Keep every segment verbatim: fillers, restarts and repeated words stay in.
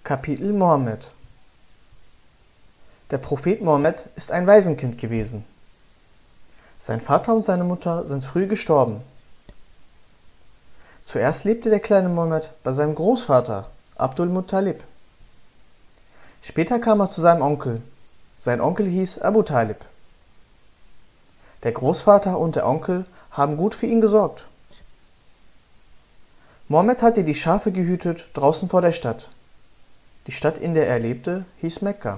Kapitel Mohammed. Der Prophet Mohammed ist ein Waisenkind gewesen. Sein Vater und seine Mutter sind früh gestorben. Zuerst lebte der kleine Mohammed bei seinem Großvater Abdul Muttalib. Später kam er zu seinem Onkel. Sein Onkel hieß Abu Talib. Der Großvater und der Onkel haben gut für ihn gesorgt. Mohammed hatte die Schafe gehütet draußen vor der Stadt. Die Stadt, in der er lebte, hieß Mekka.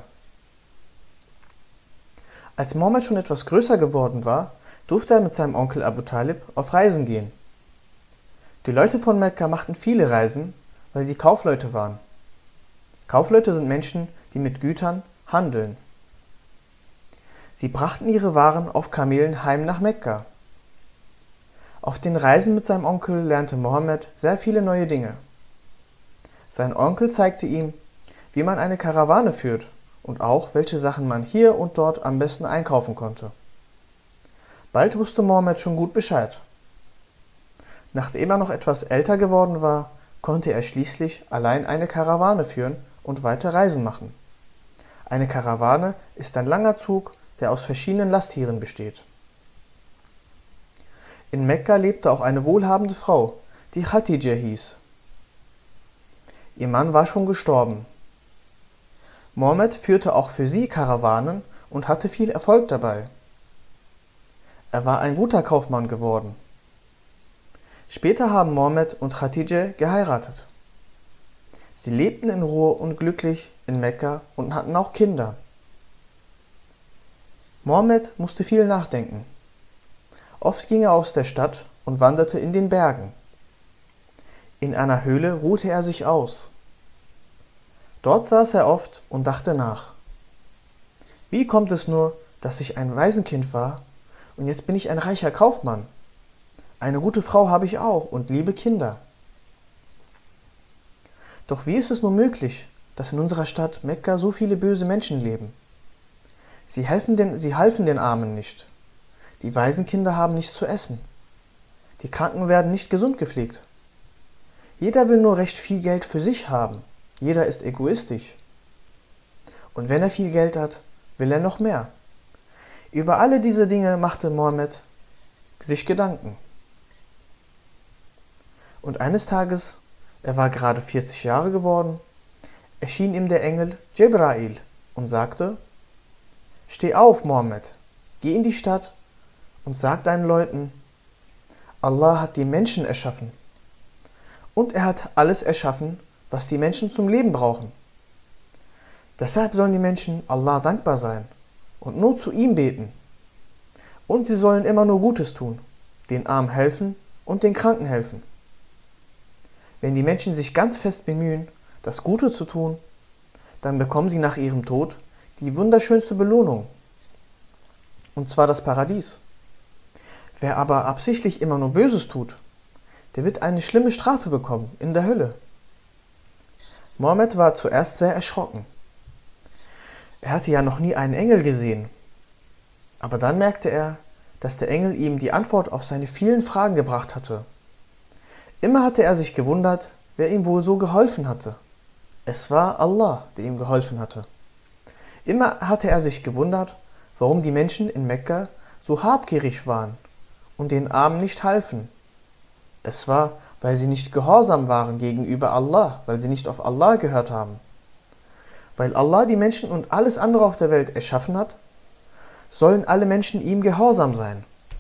Als Mohammed schon etwas größer geworden war, durfte er mit seinem Onkel Abu Talib auf Reisen gehen. Die Leute von Mekka machten viele Reisen, weil sie Kaufleute waren. Kaufleute sind Menschen, die mit Gütern handeln. Sie brachten ihre Waren auf Kamelen heim nach Mekka. Auf den Reisen mit seinem Onkel lernte Mohammed sehr viele neue Dinge. Sein Onkel zeigte ihm, wie man eine Karawane führt und auch, welche Sachen man hier und dort am besten einkaufen konnte. Bald wusste Mohammed schon gut Bescheid. Nachdem er noch etwas älter geworden war, konnte er schließlich allein eine Karawane führen und weite Reisen machen. Eine Karawane ist ein langer Zug, der aus verschiedenen Lasttieren besteht. In Mekka lebte auch eine wohlhabende Frau, die Khadija hieß. Ihr Mann war schon gestorben. Mohammed führte auch für sie Karawanen und hatte viel Erfolg dabei. Er war ein guter Kaufmann geworden. Später haben Mohammed und Khadija geheiratet. Sie lebten in Ruhe und glücklich in Mekka und hatten auch Kinder. Mohammed musste viel nachdenken. Oft ging er aus der Stadt und wanderte in den Bergen. In einer Höhle ruhte er sich aus. Dort saß er oft und dachte nach. Wie kommt es nur, dass ich ein Waisenkind war und jetzt bin ich ein reicher Kaufmann? Eine gute Frau habe ich auch und liebe Kinder. Doch wie ist es nur möglich, dass in unserer Stadt Mekka so viele böse Menschen leben? Sie helfen den, sie halfen den Armen nicht. Die Waisenkinder haben nichts zu essen. Die Kranken werden nicht gesund gepflegt. Jeder will nur recht viel Geld für sich haben. Jeder ist egoistisch. Und wenn er viel Geld hat, will er noch mehr. Über alle diese Dinge machte Mohammed sich Gedanken. Und eines Tages, er war gerade vierzig Jahre geworden, erschien ihm der Engel Dschebrail und sagte: Steh auf, Mohammed, geh in die Stadt und sag deinen Leuten, Allah hat die Menschen erschaffen. Und er hat alles erschaffen, was die Menschen zum Leben brauchen. Deshalb sollen die Menschen Allah dankbar sein und nur zu ihm beten. Und sie sollen immer nur Gutes tun, den Armen helfen und den Kranken helfen. Wenn die Menschen sich ganz fest bemühen, das Gute zu tun, dann bekommen sie nach ihrem Tod die wunderschönste Belohnung, und zwar das Paradies. Wer aber absichtlich immer nur Böses tut, der wird eine schlimme Strafe bekommen in der Hölle. Mohammed war zuerst sehr erschrocken. Er hatte ja noch nie einen Engel gesehen. Aber dann merkte er, dass der Engel ihm die Antwort auf seine vielen Fragen gebracht hatte. Immer hatte er sich gewundert, wer ihm wohl so geholfen hatte. Es war Allah, der ihm geholfen hatte. Immer hatte er sich gewundert, warum die Menschen in Mekka so habgierig waren und den Armen nicht halfen. Es war, weil sie nicht gehorsam waren gegenüber Allah, weil sie nicht auf Allah gehört haben. Weil Allah die Menschen und alles andere auf der Welt erschaffen hat, sollen alle Menschen ihm gehorsam sein.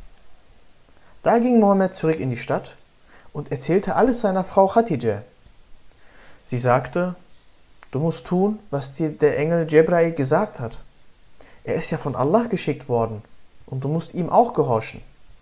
Da ging Mohammed zurück in die Stadt und erzählte alles seiner Frau Khadija. Sie sagte: Du musst tun, was dir der Engel Dschebrail gesagt hat. Er ist ja von Allah geschickt worden und du musst ihm auch gehorchen.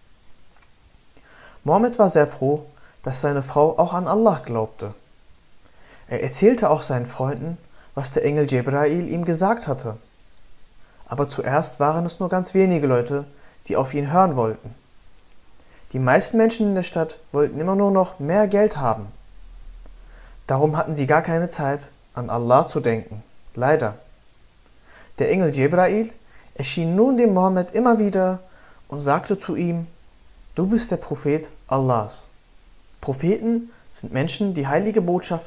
Mohammed war sehr froh, dass seine Frau auch an Allah glaubte. Er erzählte auch seinen Freunden, was der Engel Dschebrail ihm gesagt hatte. Aber zuerst waren es nur ganz wenige Leute, die auf ihn hören wollten. Die meisten Menschen in der Stadt wollten immer nur noch mehr Geld haben. Darum hatten sie gar keine Zeit, an Allah zu denken. Leider. Der Engel Dschebrail erschien nun dem Mohammed immer wieder und sagte zu ihm: Du bist der Prophet Allahs. Propheten sind Menschen, die heilige Botschaften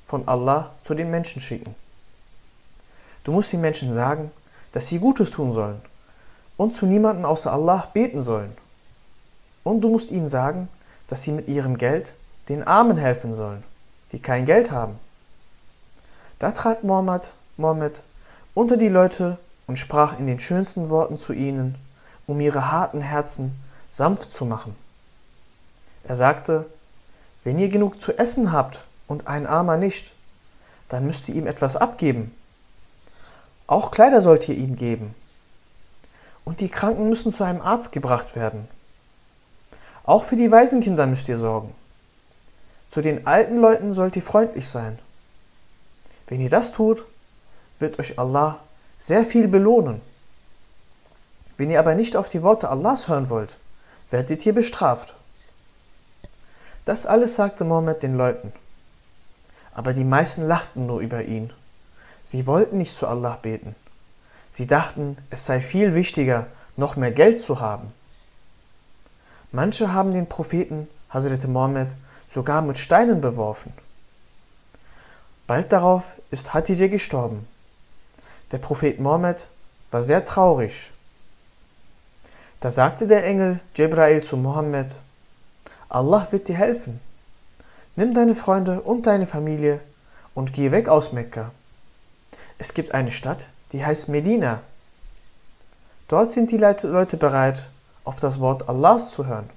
von Allah zu den Menschen schicken. Du musst den Menschen sagen, dass sie Gutes tun sollen und zu niemandem außer Allah beten sollen. Und du musst ihnen sagen, dass sie mit ihrem Geld den Armen helfen sollen, die kein Geld haben. Da trat Mohammed, Mohammed unter die Leute und sprach in den schönsten Worten zu ihnen, um ihre harten Herzen sanft zu machen. Er sagte, wenn ihr genug zu essen habt und ein Armer nicht, dann müsst ihr ihm etwas abgeben. Auch Kleider sollt ihr ihm geben. Und die Kranken müssen zu einem Arzt gebracht werden. Auch für die Waisenkinder müsst ihr sorgen. Zu den alten Leuten sollt ihr freundlich sein. Wenn ihr das tut, wird euch Allah sehr viel belohnen. Wenn ihr aber nicht auf die Worte Allahs hören wollt, werdet ihr bestraft. Das alles sagte Mohammed den Leuten. Aber die meisten lachten nur über ihn. Sie wollten nicht zu Allah beten. Sie dachten, es sei viel wichtiger, noch mehr Geld zu haben. Manche haben den Propheten Hazrat Mohammed sogar mit Steinen beworfen. Bald darauf ist Hatidje gestorben. Der Prophet Mohammed war sehr traurig. Da sagte der Engel Dschebrail zu Mohammed, Allah wird dir helfen. Nimm deine Freunde und deine Familie und geh weg aus Mekka. Es gibt eine Stadt, die heißt Medina. Dort sind die Leute bereit, auf das Wort Allahs zu hören.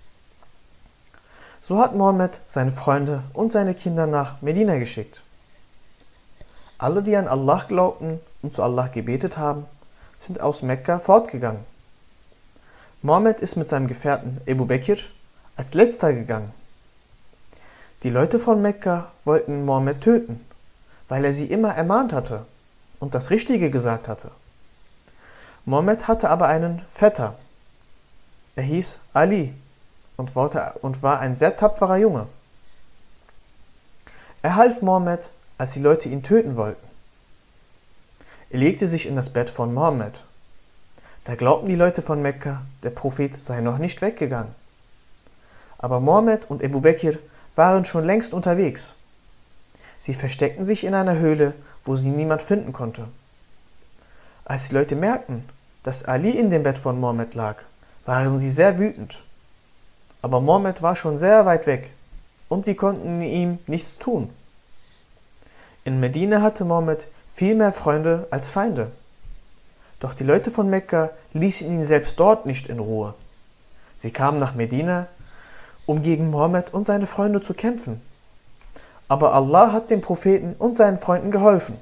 So hat Mohammed seine Freunde und seine Kinder nach Medina geschickt. Alle, die an Allah glaubten und zu Allah gebetet haben, sind aus Mekka fortgegangen. Mohammed ist mit seinem Gefährten Ebu Bekir als letzter gegangen. Die Leute von Mekka wollten Mohammed töten, weil er sie immer ermahnt hatte und das Richtige gesagt hatte. Mohammed hatte aber einen Vetter. Er hieß Ali und war ein sehr tapferer Junge. Er half Mohammed, als die Leute ihn töten wollten. Er legte sich in das Bett von Mohammed. Da glaubten die Leute von Mekka, der Prophet sei noch nicht weggegangen. Aber Mohammed und Ebu Bekir waren schon längst unterwegs. Sie versteckten sich in einer Höhle, wo sie niemand finden konnte. Als die Leute merkten, dass Ali in dem Bett von Mohammed lag, waren sie sehr wütend. Aber Mohammed war schon sehr weit weg und sie konnten ihm nichts tun. In Medina hatte Mohammed viel mehr Freunde als Feinde. Doch die Leute von Mekka ließen ihn selbst dort nicht in Ruhe. Sie kamen nach Medina, um gegen Mohammed und seine Freunde zu kämpfen. Aber Allah hat dem Propheten und seinen Freunden geholfen.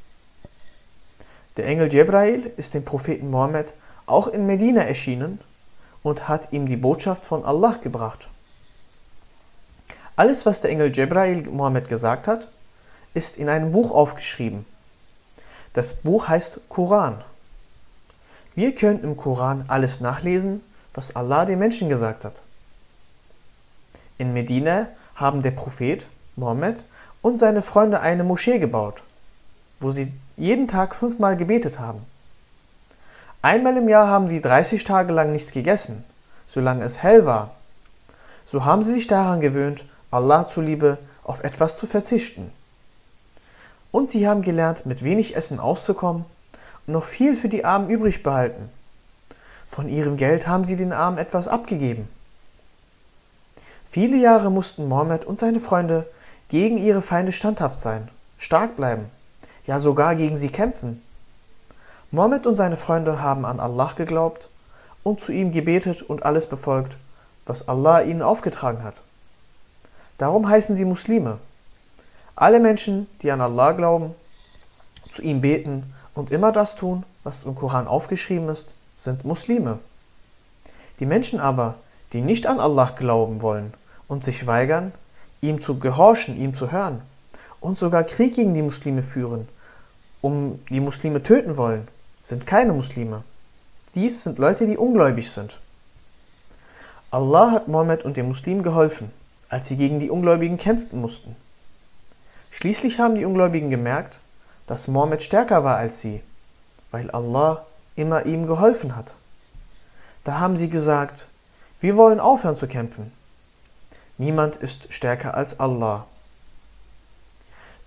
Der Engel Dschebrail ist dem Propheten Mohammed auch in Medina erschienen und hat ihm die Botschaft von Allah gebracht. Alles, was der Engel Dschebrail Mohammed gesagt hat, ist in einem Buch aufgeschrieben. Das Buch heißt Koran. Wir können im Koran alles nachlesen, was Allah den Menschen gesagt hat. In Medina haben der Prophet Mohammed und seine Freunde eine Moschee gebaut, wo sie jeden Tag fünfmal gebetet haben. Einmal im Jahr haben sie dreißig Tage lang nichts gegessen, solange es hell war. So haben sie sich daran gewöhnt, Allah zuliebe auf etwas zu verzichten. Und sie haben gelernt, mit wenig Essen auszukommen und noch viel für die Armen übrig behalten. Von ihrem Geld haben sie den Armen etwas abgegeben. Viele Jahre mussten Mohammed und seine Freunde gegen ihre Feinde standhaft sein, stark bleiben, ja sogar gegen sie kämpfen. Mohammed und seine Freunde haben an Allah geglaubt und zu ihm gebetet und alles befolgt, was Allah ihnen aufgetragen hat. Darum heißen sie Muslime. Alle Menschen, die an Allah glauben, zu ihm beten und immer das tun, was im Koran aufgeschrieben ist, sind Muslime. Die Menschen aber, die nicht an Allah glauben wollen und sich weigern, ihm zu gehorchen, ihm zu hören und sogar Krieg gegen die Muslime führen, um die Muslime töten wollen, sind keine Muslime. Dies sind Leute, die ungläubig sind. Allah hat Mohammed und den Muslimen geholfen, als sie gegen die Ungläubigen kämpfen mussten. Schließlich haben die Ungläubigen gemerkt, dass Mohammed stärker war als sie, weil Allah immer ihm geholfen hat. Da haben sie gesagt, wir wollen aufhören zu kämpfen. Niemand ist stärker als Allah.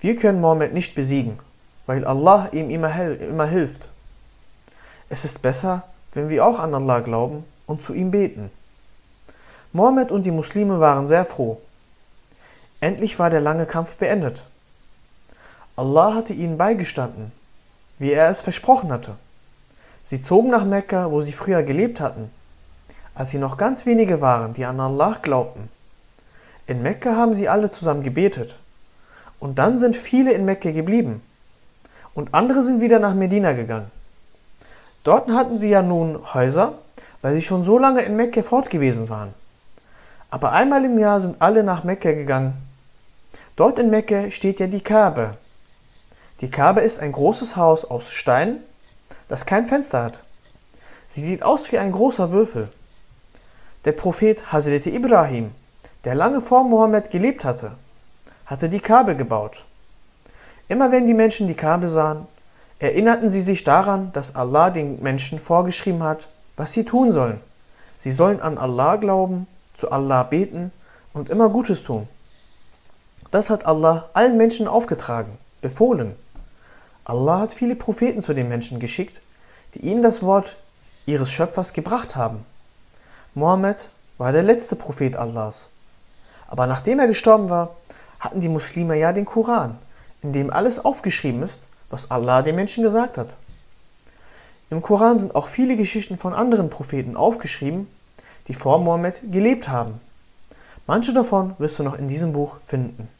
Wir können Mohammed nicht besiegen, weil Allah ihm immer, immer hilft. Es ist besser, wenn wir auch an Allah glauben und zu ihm beten. Mohammed und die Muslime waren sehr froh. Endlich war der lange Kampf beendet. Allah hatte ihnen beigestanden, wie er es versprochen hatte. Sie zogen nach Mekka, wo sie früher gelebt hatten, als sie noch ganz wenige waren, die an Allah glaubten. In Mekka haben sie alle zusammen gebetet. Und dann sind viele in Mekka geblieben. Und andere sind wieder nach Medina gegangen. Dort hatten sie ja nun Häuser, weil sie schon so lange in Mekka fort gewesen waren. Aber einmal im Jahr sind alle nach Mekka gegangen. Dort in Mekka steht ja die Kabe. Die Kabe ist ein großes Haus aus Stein, das kein Fenster hat. Sie sieht aus wie ein großer Würfel. Der Prophet Hazreti Ibrahim, der lange vor Mohammed gelebt hatte, hatte die Kabe gebaut. Immer wenn die Menschen die Kabe sahen, erinnerten sie sich daran, dass Allah den Menschen vorgeschrieben hat, was sie tun sollen. Sie sollen an Allah glauben, zu Allah beten und immer Gutes tun. Das hat Allah allen Menschen aufgetragen, befohlen. Allah hat viele Propheten zu den Menschen geschickt, die ihnen das Wort ihres Schöpfers gebracht haben. Mohammed war der letzte Prophet Allahs. Aber nachdem er gestorben war, hatten die Muslime ja den Koran, in dem alles aufgeschrieben ist, was Allah den Menschen gesagt hat. Im Koran sind auch viele Geschichten von anderen Propheten aufgeschrieben, die vor Mohammed gelebt haben. Manche davon wirst du noch in diesem Buch finden.